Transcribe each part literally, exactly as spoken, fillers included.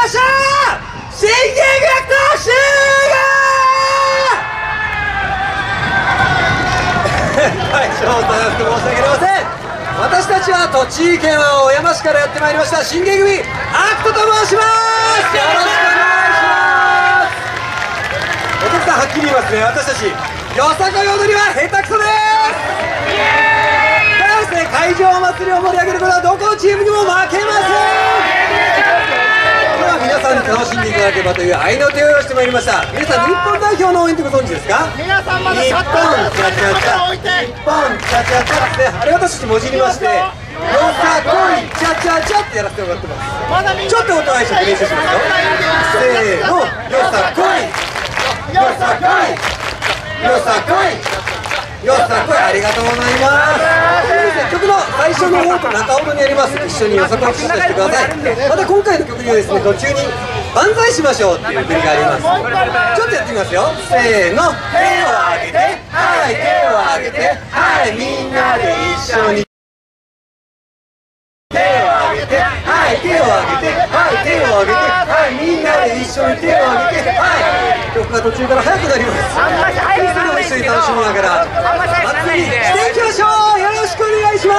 ました新劇学徒集合会長となって申し訳ありません。私たちは栃木県は小山市からやってまいりました新芸組アクトと申します。よろしくお願いします。お客さんはっきり言いますね、私たちよさこい踊りは下手くそです。ただですね、会場祭りを盛り上げることはどこのチームにも負けません。皆さんに楽しんでいただければという愛の手を用意してまいりました。皆さん日本代表の応援ってご存知ですか？ 皆さんまだシャッターを置いて日本チャチャチャってあれ私たちもじりましてよさこいチャチャチャってやらせてもらってます。ちょっと音合いして練習しますよ。せーの、よさこいよさこいよさこいよさこい、ありがとうございます。曲の最初の方と中ほどにあります。一緒によさこいしてください。また今回の曲にはですね、途中に万歳しましょうっていう振りがあります。ちょっとやってみますよ。せーの、手を上げて、はい、手を上げて、はい、みんなで一緒に手を上げて、はい、手を上げて、はい、手を上げて、はい、みんなで一緒に手を上げて、はい、曲が途中から速くなります。それを一緒に楽しみながら祭りしていきましょう。よろしくお願いします。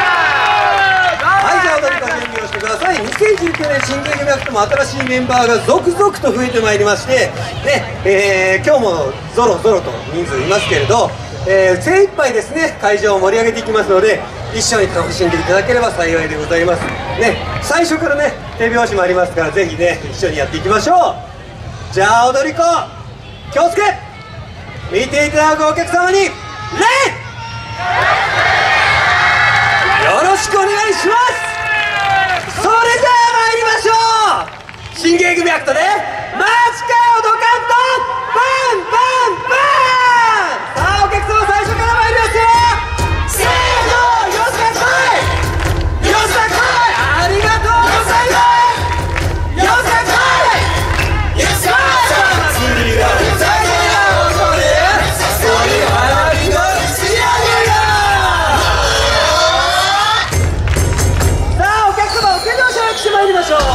はい、じゃあ踊り子準備をしてください。にせんじゅうきゅうねん新劇組アクトも新しいメンバーが続々と増えてまいりまして、ねえー、今日もぞろぞろと人数いますけれど、えー、精一杯ですね会場を盛り上げていきますので、一緒に楽しんでいただければ幸いでございますね。最初からね手拍子もありますから、ぜひね一緒にやっていきましょう。じゃあ踊り子気をつけ、見ていただくお客様に礼、よろしくお願いします。それじゃあ参りましょう。新芸組アクトでマジかよドカンとバンバンバン。さあお客様最初から参りますよ。せーの、よさこいよさこい、ありがとうございます。よさこいよさこい、祭りがございますので、それ花火の打ち上げだ。さあお客様お手拍子をしてまいりましょう。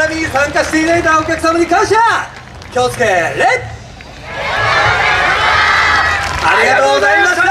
なみに参加していただいたお客様に感謝。気をつけレッありがとうございました。